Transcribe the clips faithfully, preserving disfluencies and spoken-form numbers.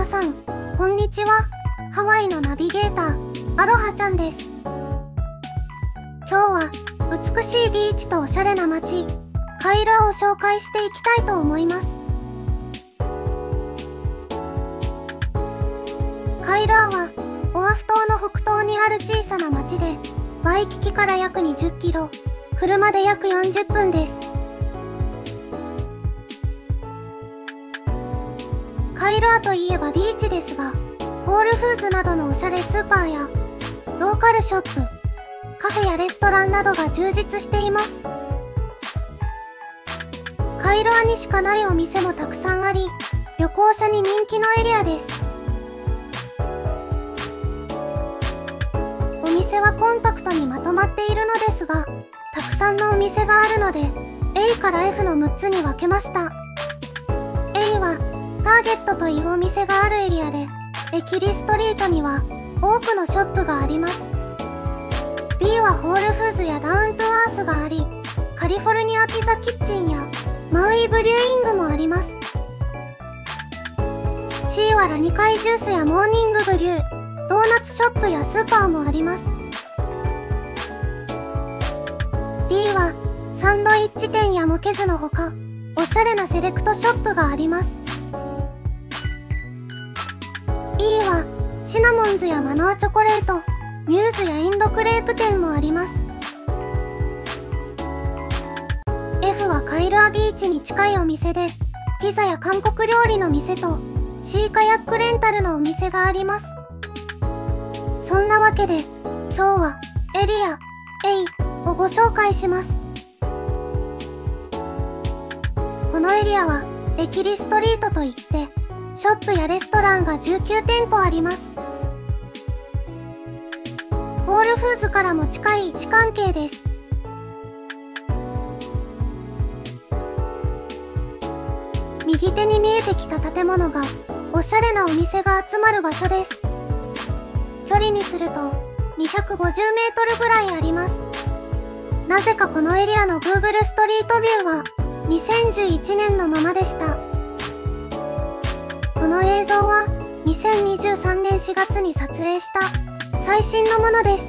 皆さん、こんにちは。ハワイのナビゲーター、アロハちゃんです。今日は、美しいビーチとおしゃれな街、カイルアを紹介していきたいと思います。カイルアは、オアフ島の北東にある小さな町で、ワイキキから約にじゅっキロ、車で約よんじゅっぷんです。カイルアといえばビーチですが、ホールフーズなどのおしゃれスーパーや、ローカルショップ、カフェやレストランなどが充実しています。カイルアにしかないお店もたくさんあり、旅行者に人気のエリアです。お店はコンパクトにまとまっているのですが、たくさんのお店があるので、エー から エフ のむっつに分けました。エー は、ターゲットというお店があるエリアで、エキリストリートには多くのショップがあります。ビー はホールフーズやダウントゥアースがあり、カリフォルニアピザキッチンやマウイブリューイングもあります。シー はラニカイジュースやモーニングブリュー、ドーナツショップやスーパーもあります。ディー はサンドイッチ店やモケズのほか、おしゃれなセレクトショップがあります。イー はシナモンズやマノアチョコレート、ミューズやインドクレープ店もあります。エフ はカイルアビーチに近いお店で、ピザや韓国料理の店とシーカヤックレンタルのお店があります。そんなわけで、今日はエリア エー をご紹介します。このエリアはエキリストリートといって、ショップやレストランがじゅうきゅうてんぽあります。ホールフーズからも近い位置関係です。右手に見えてきた建物がおしゃれなお店が集まる場所です。距離にするとにひゃくごじゅうメートルぐらいあります。なぜかこのエリアの Google ストリートビューはにせんじゅういちねんのままでした。この映像はにせんにじゅうさんねんしがつに撮影した最新のものです。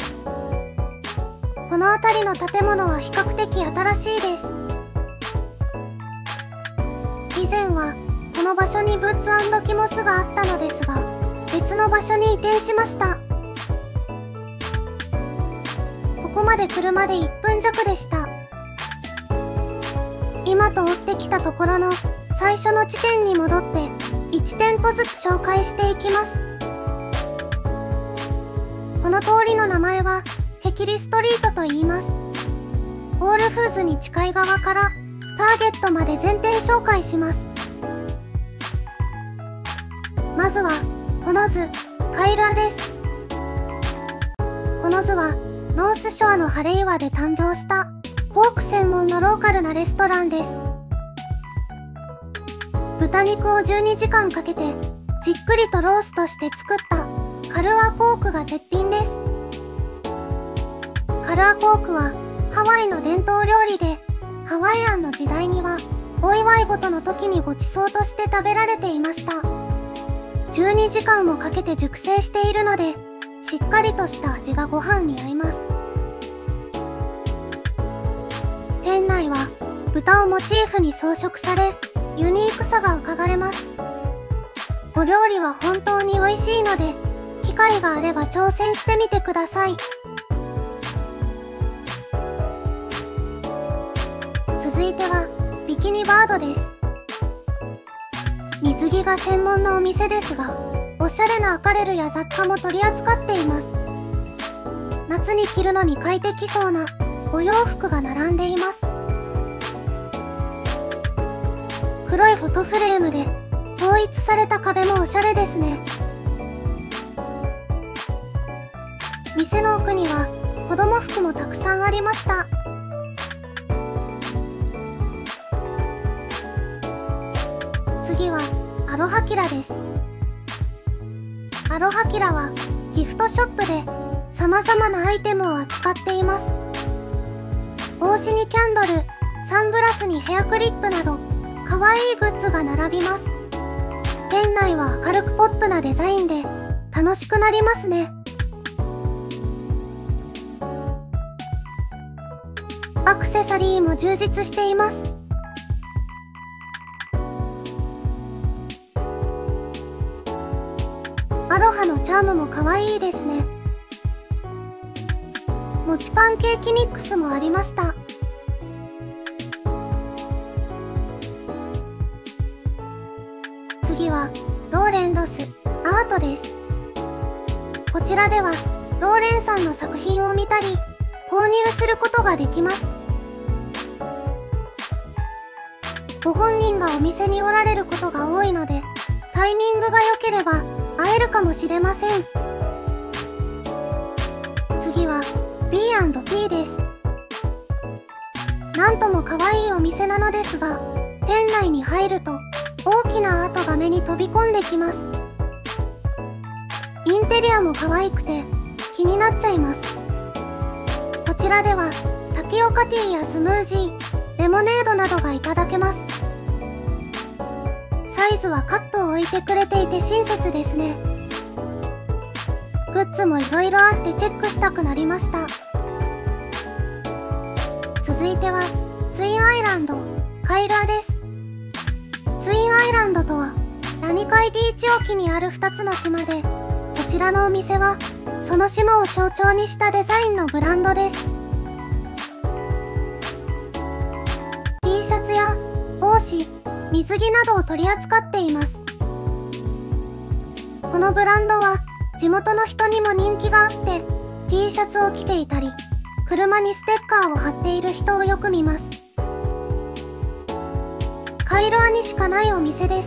この辺りの建物は比較的新しいです。以前はこの場所にブッツ&キモスがあったのですが、別の場所に移転しました。ここまで車でいっぷんじゃくでした。今通ってきたところの最初の地点に戻っていちてんぽずつ紹介していきます。この通りの名前はヘキリストリートと言います。ホールフーズに近い側からターゲットまで全店紹介します。まずはこの図、カイルアです。この図はノースショアのハレイワで誕生したポーク専門のローカルなレストランです。豚肉をじゅうにじかんかけてじっくりとローストして作ったカルアポークが絶品です。カルアポークはハワイの伝統料理で、ハワイアンの時代にはお祝い事の時にごちそうとして食べられていました。じゅうにじかんもかけて熟成しているので、しっかりとした味がご飯に合います。店内は豚をモチーフに装飾され、ユニークさが伺えます。お料理は本当に美味しいので、機会があれば挑戦してみてください。続いてはビキニバードです。水着が専門のお店ですが、おしゃれなアパレルや雑貨も取り扱っています。夏に着るのに快適そうなお洋服が並んでいます。黒いフォトフレームで統一された壁もおしゃれですね。店の奥には子供服もたくさんありました。次はアロハキラです。アロハキラはギフトショップで様々なアイテムを扱っています。帽子にキャンドル、サングラスにヘアクリップなど可愛いグッズが並びます。 店内は明るくポップなデザインで楽しくなりますね。アクセサリーも充実しています。アロハのチャームも可愛いですね。餅パンケーキミックスもありました。次はローレンロスアートです。こちらではローレンさんの作品を見たり購入することができます。ご本人がお店におられることが多いので、タイミングが良ければ会えるかもしれません。次は ビーアンドティー です。なんとも可愛いお店なのですが、店内に入ると大きなアートが目に飛び込んできます。インテリアも可愛くて気になっちゃいます。こちらではタピオカティーやスムージー、レモネードなどがいただけます。サイズはカットを置いてくれていて親切ですね。グッズもいろいろあってチェックしたくなりました。続いてはツインアイランドカイルアです。ツインアイランドとはラニカイビーチ沖にあるふたつの島で、こちらのお店はその島を象徴にしたデザインのブランドです。 T シャツや帽子、水着などを取り扱っています。このブランドは地元の人にも人気があって、 T シャツを着ていたり車にステッカーを貼っている人をよく見ます。カイルアにしかないお店です。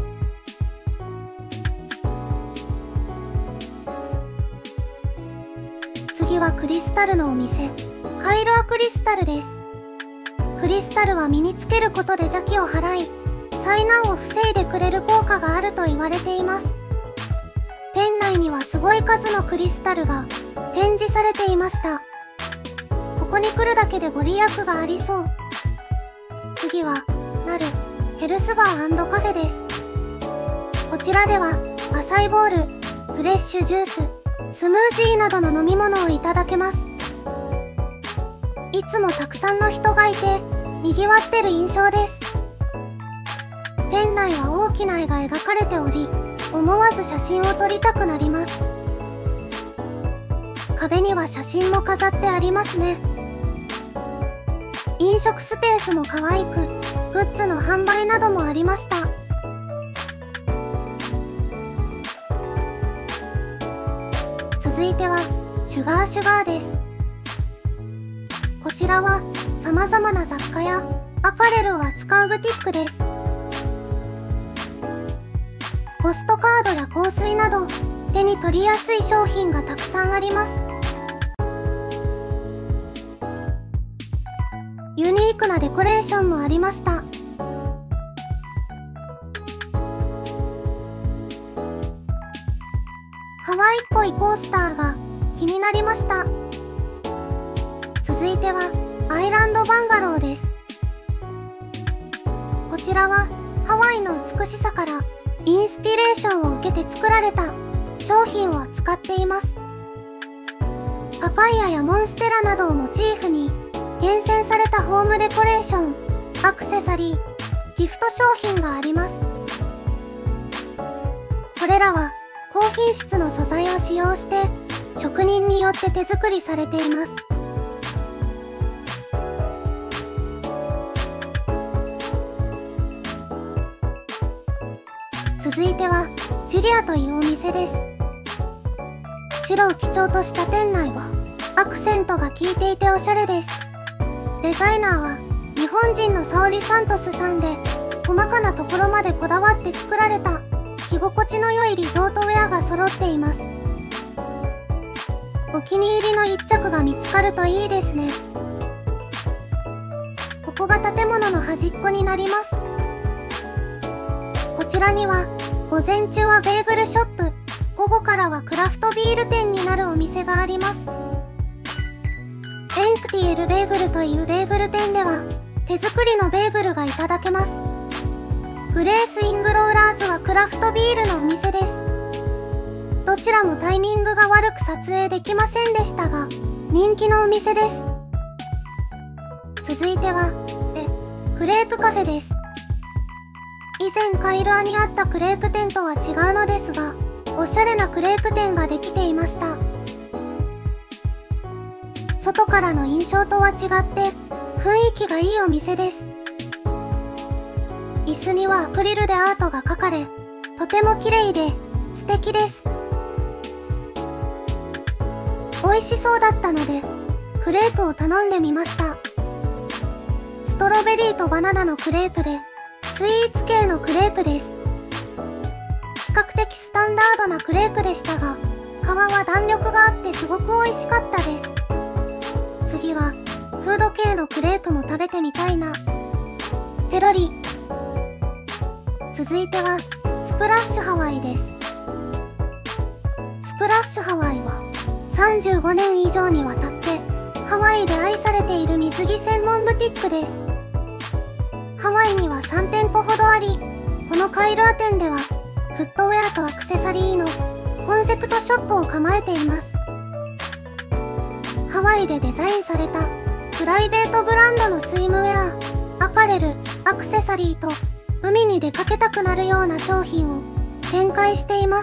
次はクリスタルのお店、カイルアクリスタルです。クリスタルは身につけることで邪気を払い、災難を防いでくれる効果があると言われています。店内にはすごい数のクリスタルが展示されていました。ここに来るだけでご利益がありそう。次はナルヘルスバー&カフェです。こちらではアサイボール、フレッシュジュース、スムージーなどの飲み物をいただけます。いつもたくさんの人がいて賑わってる印象です。店内は大きな絵が描かれており、思わず写真を撮りたくなります。壁には写真も飾ってありますね。飲食スペースも可愛く、グッズの販売などもありました。続いてはシュガーシュガーです。こちらは様々な雑貨やアパレルを扱うブティックです。ポストカードや香水など手に取りやすい商品がたくさんあります。ユニークなデコレーションもありました。ハワイっぽいコースターが気になりました。続いてはアイランドバンガローです。こちらはハワイの美しさからインスピレーションを受けて作られた商品を扱っています。パパイヤやモンステラなどをモチーフに厳選されたホームデコレーション、アクセサリー、ギフト商品があります。これらは高品質の素材を使用して職人によって手作りされています。続いてはジュリアというお店です。白を基調とした店内はアクセントが効いていておしゃれです。デザイナーは日本人のサオリ・サントスさんで、細かなところまでこだわって作られた着心地の良いリゾートウェアが揃っています。お気に入りの一着が見つかるといいですね。ここが建物の端っこになります。こちらには午前中はベーグルショップ、午後からはクラフトビール店になるお店があります。エンクティエルベーグルというベーグル店では手作りのベーグルがいただけます。 グレース・イングローラーズはクラフトビールのお店です。どちらもタイミングが悪く撮影できませんでしたが、人気のお店です。続いては、え、クレープカフェです。以前カイルアにあったクレープ店とは違うのですが、おしゃれなクレープ店ができていました。外からの印象とは違って雰囲気がいいお店です。椅子にはアクリルでアートが描かれ、とても綺麗で素敵です。美味しそうだったのでクレープを頼んでみました。ストロベリーとバナナのクレープでスイーツ系のクレープです。比較的スタンダードなクレープでしたが、皮は弾力があってすごく美味しかったです。次はフード系のクレープも食べてみたいな。ペロリ。続いてはスプラッシュハワイです。スプラッシュハワイはさんじゅうごねん以上にわたってハワイで愛されている水着専門ブティックです。ハワイにはさんてんぽほどあり、このカイルア店ではフットウェアとアクセサリーのコンセプトショップを構えています。ハワイでデザインされたプライベートブランドのスイムウェア、アパレル、アクセサリーと海に出かけたくなるような商品を展開しています。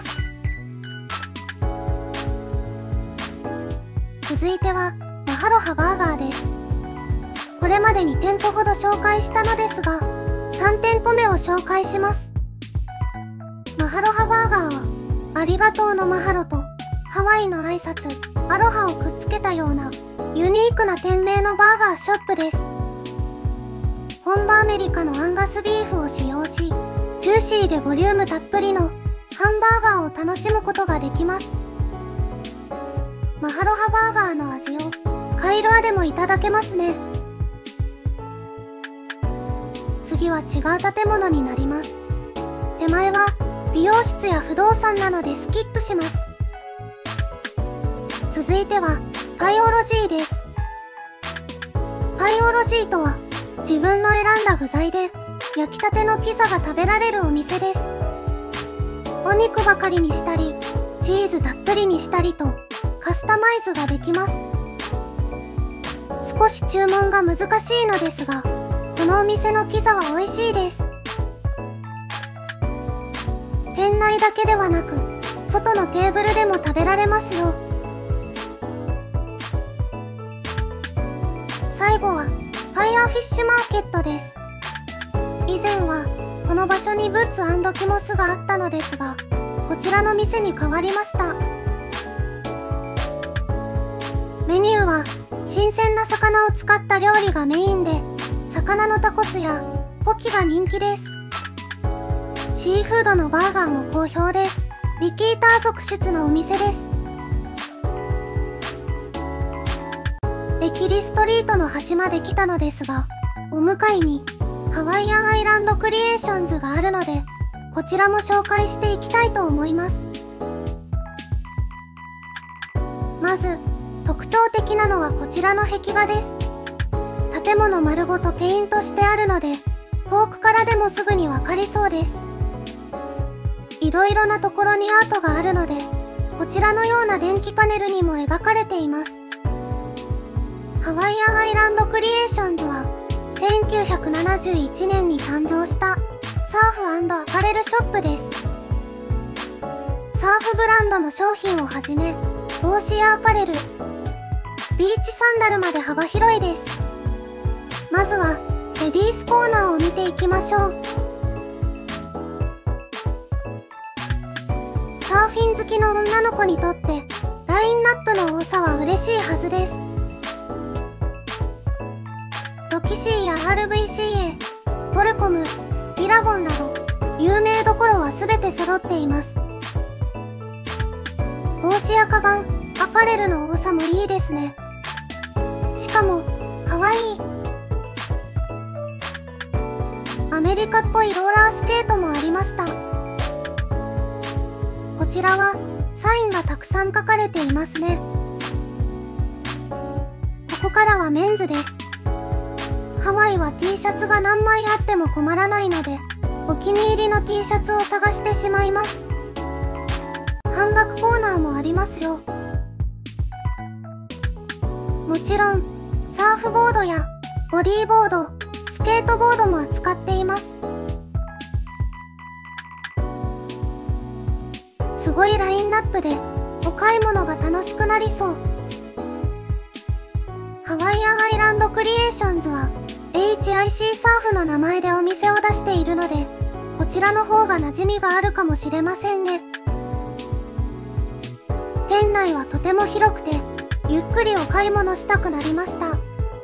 続いてはマハロハバーガーです。これまでに店舗ほど紹介したのですが、さんてんぽめを紹介します。マハロハバーガーはありがとうのマハロとハワイの挨拶アロハをくっつけたようなユニークな店名のバーガーショップです。本場アメリカのアンガスビーフを使用し、ジューシーでボリュームたっぷりのハンバーガーを楽しむことができます。マハロハバーガーの味をカイルアでもいただけますね。次は違う建物になります。手前は美容室や不動産なのでスキップします。続いてはパイオロジーです。パイオロジーとは自分の選んだ具材で焼きたてのピザが食べられるお店です。お肉ばかりにしたりチーズたっぷりにしたりとカスタマイズができます。少し注文が難しいのですが、このお店のピザは美味しいです。店内だけではなく外のテーブルでも食べられますよ。最後はファイアフィッシュマーケットです。以前はこの場所にブッツ&キモスがあったのですが、こちらの店に変わりました。メニューは新鮮な魚を使った料理がメインで、魚のタコスやポキが人気です。シーフードのバーガーも好評で、リピーター続出のお店です。エキリストリートの端まで来たのですが、お向かいにハワイアンアイランドクリエーションズがあるので、こちらも紹介していきたいと思います。まず特徴的なのはこちらの壁画です。建物丸ごとペイントしてあるので、遠くからでもすぐにわかりそうです。いろいろなところにアートがあるので、こちらのような電気パネルにも描かれています。ハワイアンアイランドクリエーションズはせんきゅうひゃくななじゅういちねんに誕生したサーフ&アパレルショップです。サーフブランドの商品をはじめ、帽子やアパレル、ビーチサンダルまで幅広いです。まずはレディースコーナーを見ていきましょう。サーフィン好きの女の子にとってラインナップの多さは嬉しいはずです。ロキシーや アールブイシーエー、ボルコム、ビラボンなど有名どころは全て揃っています。帽子やカバン、アパレルの多さもいいですね。しかもかわいい。アメリカっぽいローラースケートもありました。こちらはサインがたくさん書かれていますね。ここからはメンズです。ハワイは T シャツが何枚あっても困らないので、 お気に入りの T シャツを探してしまいます。半額コーナーもありますよ。もちろんサーフボードやボディーボード、スケートボードも扱っています。すごいラインナップでお買い物が楽しくなりそう。ハワイアンアイランドクリエーションズは エイチアイシー サーフの名前でお店を出しているので、こちらの方が馴染みがあるかもしれませんね。店内はとても広くてゆっくりお買い物したくなりました。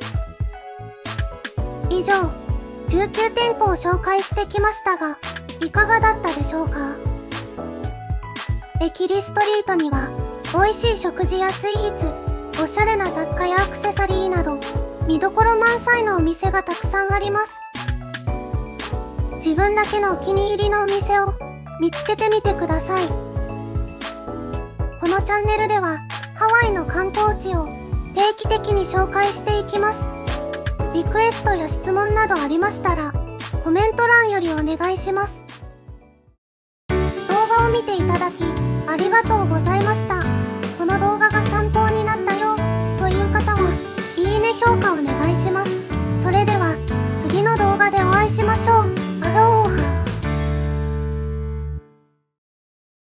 以上、じゅうきゅう店舗を紹介してきましたが、いかがだったでしょうか。エキリストリートには美味しい食事やスイーツ、おしゃれな雑貨やアクセサリーなど見どころ満載のお店がたくさんあります。自分だけのお気に入りのお店を見つけてみてください。このチャンネルではハワイの観光地を定期的に紹介していきます。リクエストや質問などありましたらコメント欄よりお願いします。動画を見ていただきありがとうございました。この動画が参考になったよという方は、いいね評価をお願いします。